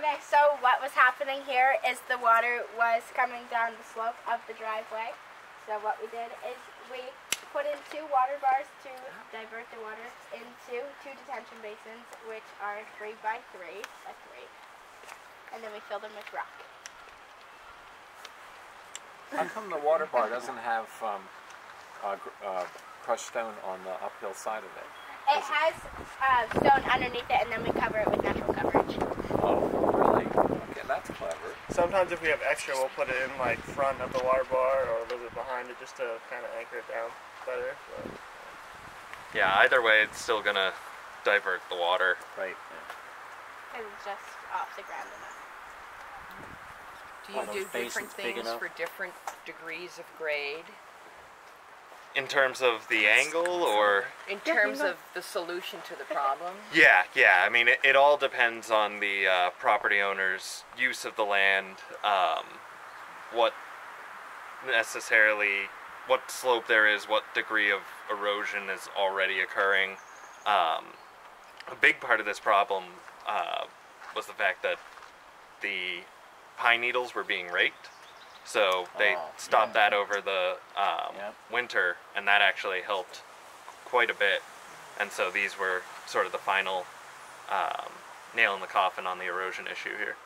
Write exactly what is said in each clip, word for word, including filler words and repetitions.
Okay, so what was happening here is the water was coming down the slope of the driveway. So what we did is we put in two water bars to divert the water into two detention basins, which are three by three, by three, and then we fill them with rock. How come the water bar doesn't have um, uh, uh, crushed stone on the uphill side of it? It has uh, stone underneath it, and then we cover it with natural coverage. Oh, really? Okay, that's clever. Sometimes if we have extra, we'll put it in like front of the water bar or a little bit behind it just to kind of anchor it down better. But, yeah, either way, it's still gonna divert the water. Right. Because it's just off the ground enough. Do you do different things for different degrees of grade? In terms of the angle, or? In terms of the solution to the problem? Yeah, yeah. I mean, it, it all depends on the uh, property owner's use of the land, um, what necessarily, what slope there is, what degree of erosion is already occurring. Um, a big part of this problem uh, was the fact that the pine needles were being raked. So they oh, stopped yeah. that over the um, yep. winter, and that actually helped quite a bit. And so these were sort of the final um, nail in the coffin on the erosion issue here.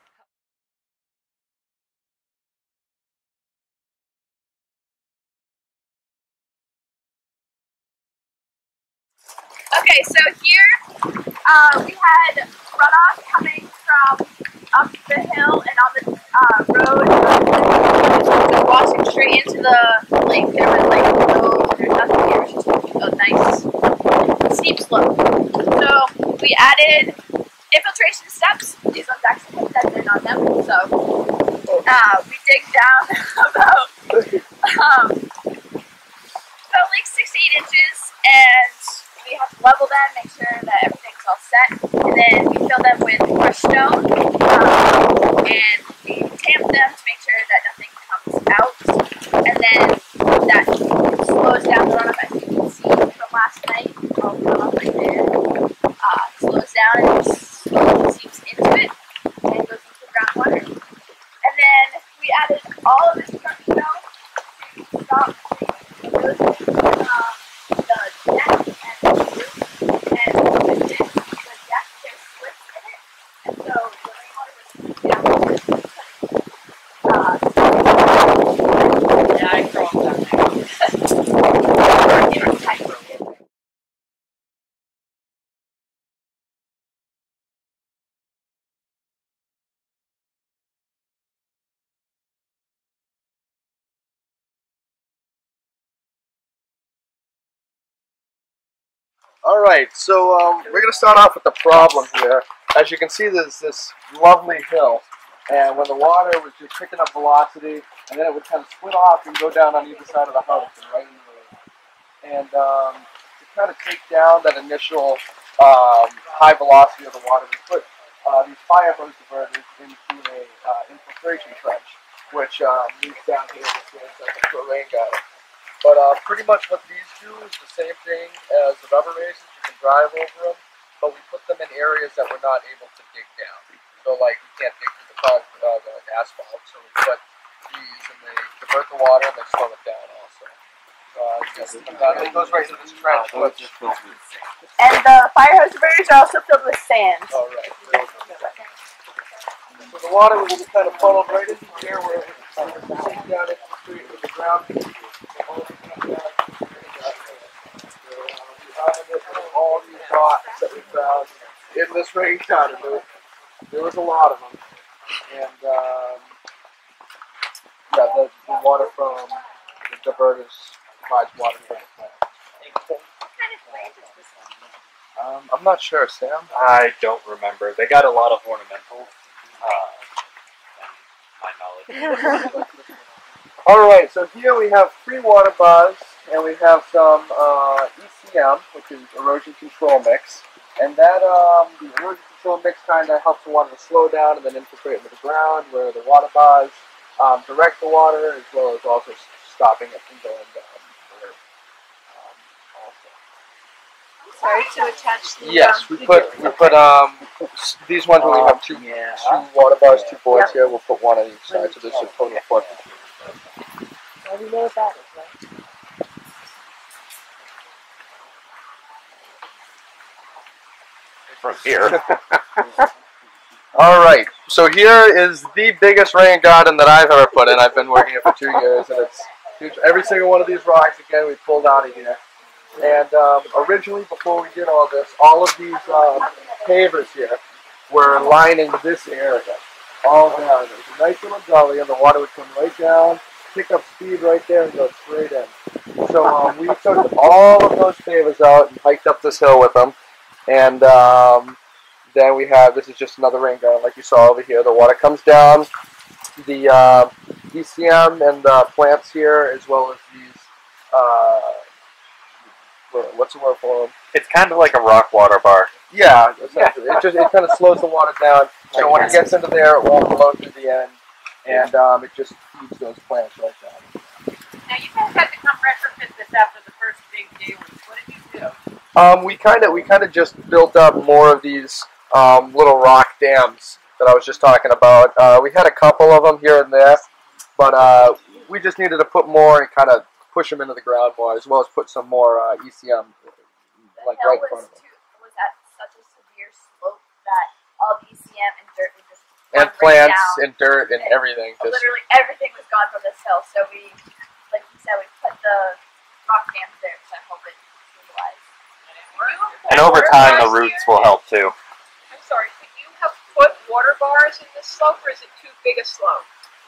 Okay, so here uh, we had runoff coming from up the hill and on the uh, road, just washing straight into the lake. There was like no, there's nothing here. It was just a nice steep slope. So we added infiltration steps. These ones actually have dead men on them. So uh, we dig down about um, about like six to eight inches, and we have to level them, make sure that everything's all set, and then we fill them with crushed stone, um, and we tamp them to make sure that nothing comes out, and then that slows down the runoff, as you can see from last night. All the runoff right there uh, slows down and just slowly seeps into it and goes into the groundwater. And then we added all of this crushed stone to stop the erosion, um, the deck and the roof, and with this, the deck, there's splits in it, and so the rainwater was down this, uh, yeah, I crawled down there. It was tight. Alright, so um, we're going to start off with the problem here. As you can see, there's this lovely hill, and when the water was just picking up velocity, and then it would kind of split off and go down on either side of the house and right into the lake. And um, to kind of take down that initial um, high velocity of the water, we put uh, these fire hose diverters into a uh, infiltration trench, which um, leads down here to the rain gutter. But uh, pretty much what these do is the same thing as the rubber races. You can drive over them, but we put them in areas that we're not able to dig down. So like we can't dig through the, uh, the asphalt, so we put these and they divert the water and they slow it down also. Uh, it goes right into this trench. Which, And the fire hose diverters are also filled with sand. all right. So the water will just kind of funnel right into here where it's uh, sink down into the street with the ground. All these rocks that we found in this rain garden. There, there was a lot of them. And um, yeah, the, the water from the diverters provides water to the plant. What kind of plant is this one? Um, I'm not sure, Sam. I don't remember. They got a lot of ornamentals, uh, in my knowledge. Alright, so here we have three water bars, and we have some uh, E C M, which is erosion control mix. And that um, the erosion control mix kind of helps the water to slow down and then infiltrate into the ground, where the water bars um, direct the water, as well as also stopping it from going down. Um, also. Sorry, to attach the. Yes, um, we put we put um s- these ones where we have two Yeah. two water bars, two boards here. We'll put one on each side, so this should total four. Well, we know what that is, right? From here. All right, so here is the biggest rain garden that I've ever put in. I've been working here for two years, and it's huge. Every single one of these rocks, again, we pulled out of here. And um, originally, before we did all this, all of these um, pavers here were lining this area, all down. It was a nice little gully, and the water would come right down, pick up speed right there, and go straight in. So um, we took all of those pavers out and hiked up this hill with them, and um, then we have, this is just another rain garden, like you saw over here. The water comes down, the uh, E C M and the plants here, as well as these, uh, what's the word for them? It's kind of like a rock water bar. Yeah, essentially. It just, it kind of slows the water down, so when it gets into there, it won't flow through the end, and um, it just feeds those plants right down. Now, you guys had to come retrofit this after the first big deluge. What did you do? Um, we kind of we kind of just built up more of these um, little rock dams that I was just talking about. Uh, we had a couple of them here and there, but uh, we just needed to put more and kind of push them into the ground more, as well as put some more uh, E C M like the right hill in front was, of them. too, was at such a severe slope that all the E C M and dirt would just And run right plants down. and dirt and everything. Just Literally everything was gone from this hill. So we, like you said, we put the rock dams there to help it stabilize. And over time, the roots will help too. I'm sorry, could you have put water bars in this slope, or is it too big a slope?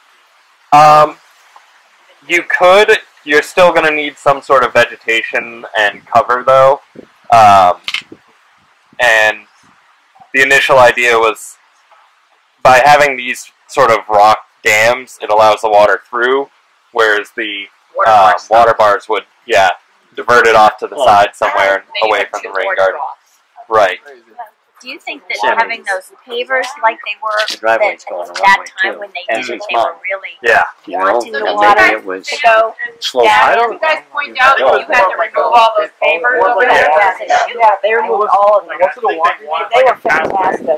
Um, you could. You're still going to need some sort of vegetation and cover, though. Um, and the initial idea was by having these sort of rock dams, it allows the water through, whereas the Water um, bars. water bars would, yeah, divert it off to the side somewhere They away have from two the rain water garden. troughs. Right. Do you think that Seventies. having those pavers like they were The driveway's that, going a that long way, time too. when they And did it, it's they were mine. really Yeah. You know, wanting and the maybe water it was to go slow. down? I Did don't you guys know. point out It that was you had to more like remove a- all those it- pavers more over like there? a- Yeah, they, yeah, they removed all of them. Most of the ones They, they were fantastic.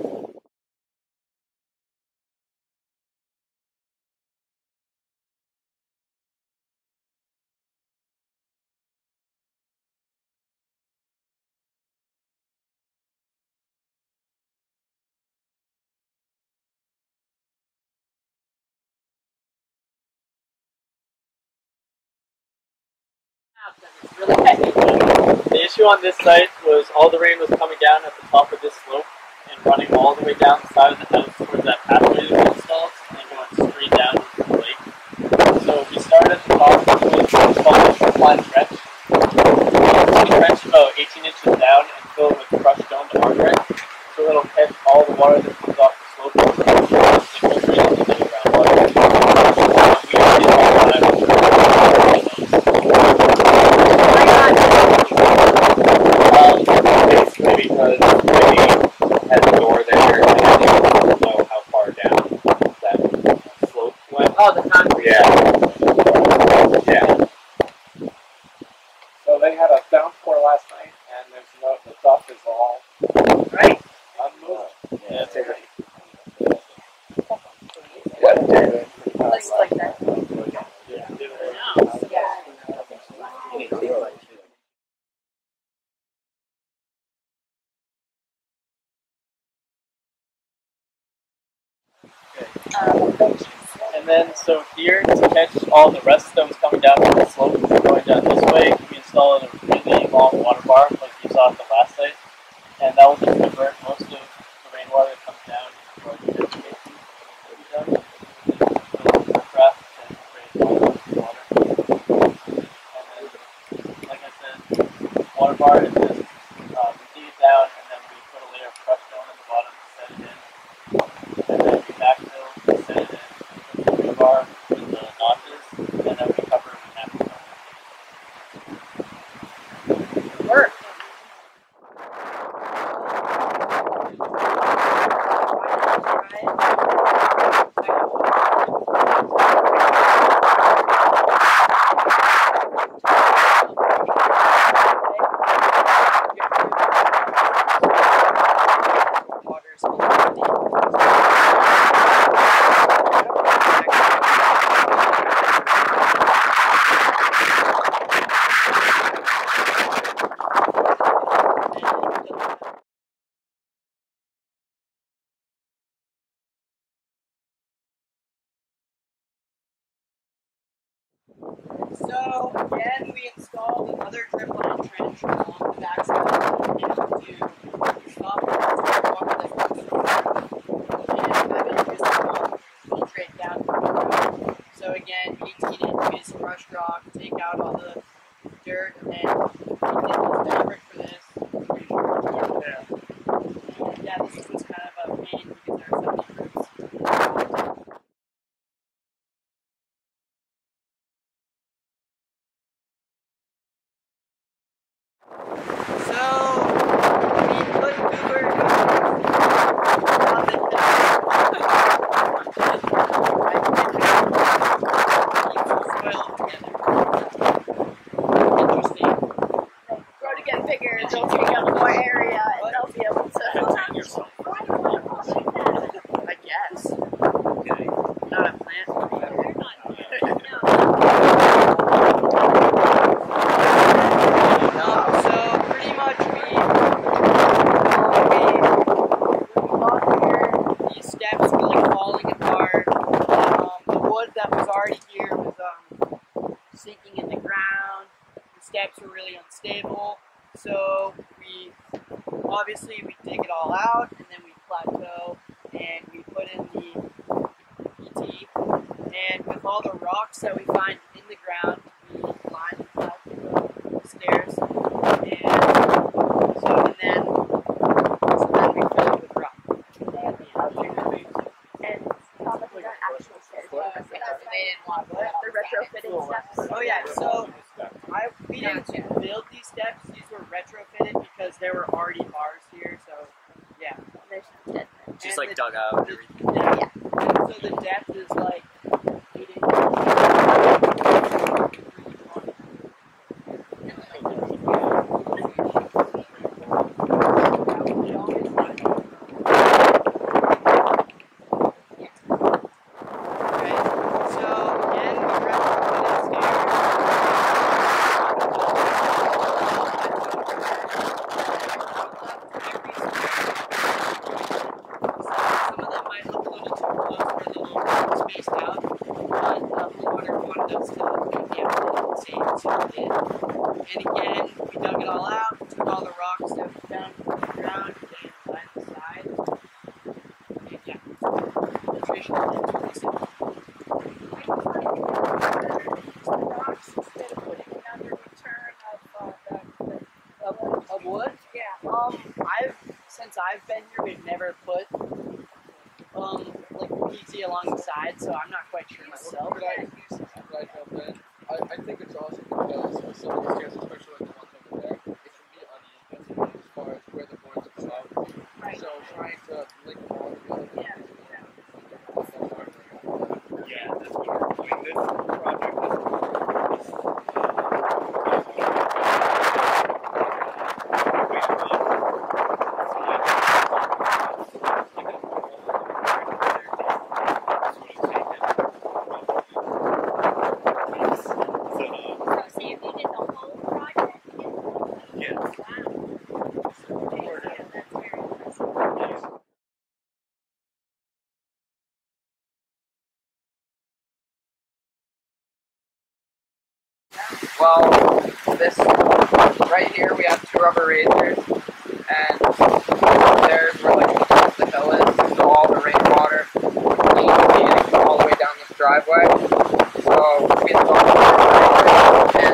It's really heavy. The issue on this site was all the rain was coming down at the top of this slope and running all the way down the side of the house towards that pathway that we installed and then going straight down into the lake. So we started at the top with what's called a flat trench. We trench about eighteen inches down and fill it with crushed stone to armor it, so it'll catch all the water that comes off the slope and infiltrate into the groundwater. Uh, we did all that with Um, basically because they had a door there and I didn't know how far down that slope went. Oh, the concrete. Yeah. Yeah. So they had a downpour last night, and there's no, the duct is all Right. unmoved. Yeah, it's okay. Looks like that. And then, so here, to catch all the rest stones coming down from the slope going down this way, we installed a really long water bar, like you saw at the last site. And that will just divert most of the rainwater that comes down into our catch basin that we done. So, craft and raise all the water. And then, like I said, water bar is just, uh, we dig it down and then we put a layer of crushed stone in the bottom to set it in. And then we backfill, set it in, put the rebar with the notches, and then we cover it with natural rubber. Work. again, we installed another drip line trench along the backside of the dam to stop the water that comes through and have it just um, filtrate down to the ground. So again, eighteen inches crushed rock, take out all the dirt, and then we did this fabric for this. Yeah. And yeah, this was kind of a pain because there are so many roots. So, we put Goober on the soil together. Interesting. Grow to get bigger, they'll take up more area, and they'll be able to. I guess. Not a plant. Um, so pretty much we, uh, we, we got here, these steps were like falling apart. Um, the wood that was already here was um, sinking in the ground. The steps were really unstable. So we, obviously we dig it all out and then we plateau and we put in the P T. And with all the rocks that we find in the ground, we line the plateau stairs. And so and then, so then we fill it with rock. And probably not actual stairs because they didn't want the, the retrofitting steps. Oh yeah, so I we didn't build these steps; these were retrofitted because there were already bars here. So yeah, There's no dead men. Just And like the- dug out. the- yeah. And so the depth is like eight inches. And again, we dug it all out, took all the rocks that we found from the ground, and lined the sides. And yeah, filtration is really simple. Rocks instead of putting another return of uh, the, Of, of wood? yeah. Um, I've, since I've been here, we've never put, um, like P T along the side, so I'm not quite sure myself. Could I, could I jump in? I, I think it's awesome because some of the stairs, especially like the ones over there, it can be uneven as far as where the boards are solid. Right. So trying to link them all together. Yeah. Yeah, that's what I mean, this project is So see if you did the whole project. Yeah. Wow. Yeah, that's very impressive. Well, this right here we have two rubber razors, and there's where like the hill is, so all the rainwater needs to be getting all the way down this driveway. So we installed the rubber razor, and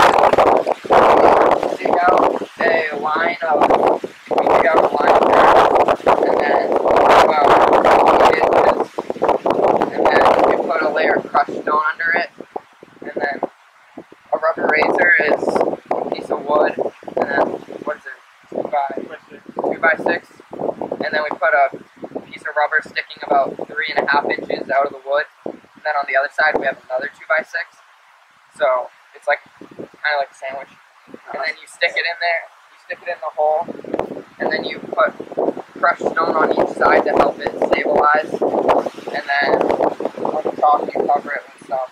we dig out a line of, we dig out a line there, and then about eight inches, and then we put a layer of crushed stone under it, and then a rubber razor is a piece of wood, and then, what is it, two by, two by six, and then we put a piece of rubber sticking about three and a half inches out of the wood, and then on the other side we have another two by six, so it's like, kind of like a sandwich, and then you stick it in there, you stick it in the hole, and then you put crushed stone on each side to help it stabilize, and then on the top you cover it with some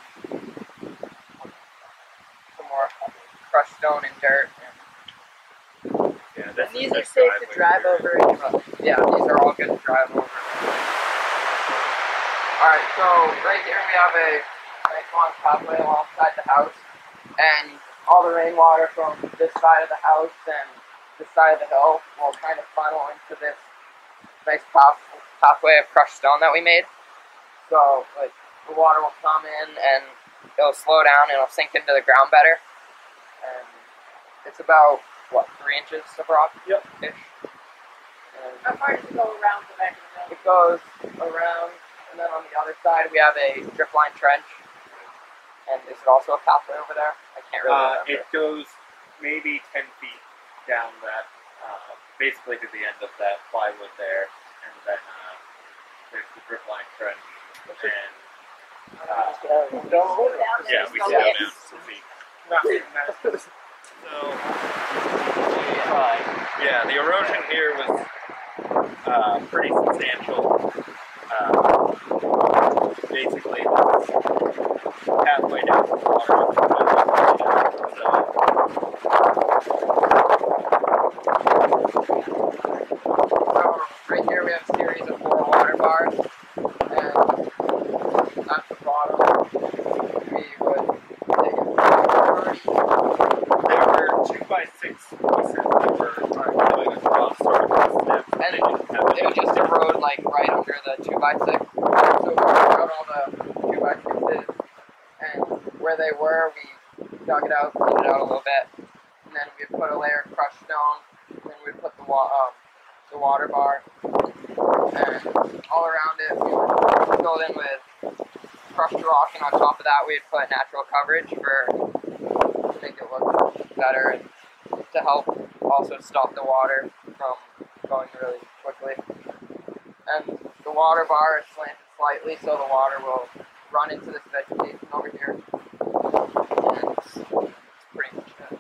more crushed stone and dirt. And Yeah, this And these is are the safe to driveway drive here. over anyway. yeah, these are all good to drive over. Alright, so right here we have a nice long pathway alongside the house. and all the rainwater from this side of the house and this side of the hill will kind of funnel into this nice path, pathway of crushed stone that we made. So, like, the water will come in and it'll slow down and it'll sink into the ground better. And it's about, what, three inches of rock? Yep. Ish. And How far does it go around the back of the hill? it goes around, and then on the other side we have a drip line trench. And is it also a pathway over there? I can't really Uh, remember. it goes maybe ten feet down that, uh, basically to the end of that plywood there, and then uh, there's the drip line trench, and uh, yeah, we can go down to see. So, uh, yeah, the erosion here was uh, pretty substantial. Uh, basically, the pathway down to the water was So, right here we have a series of four water bars, and at the bottom we would dig it there were two by six pieces that were going across sort of the steps. and it would just erode like right under the two by six. So we took out all the two by sixes, and where they were, we dug it out, cleaned it out a little bit, and then we put a layer of crushed stone. Then we put the wa um, the water bar, and all around it we would fill it in with crushed rock, and on top of that we'd put natural coverage for to make it look better and to help also stop the water from going really quickly. And the water bar is slanted slightly so the water will run into this vegetation over here. And it's, it's pretty much it.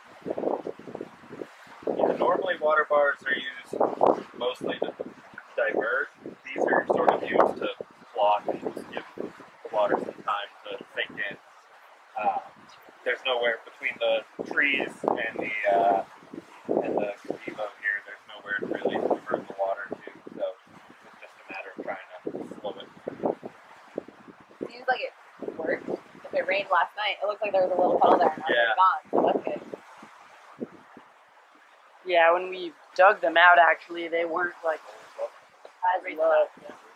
Yeah, normally water bars are used mostly to divert. These are sort of used to block and just give the water some time to sink in. Uh, there's nowhere between the trees and the uh, and the gazebo here. There's nowhere to really divert the water to, so it's just a matter of trying to slow it. Seems like it worked. If it rained last night, it looked like there was a little puddle there and now Yeah. it's gone. So that's good. Yeah, when we dug them out, actually, they weren't like as low.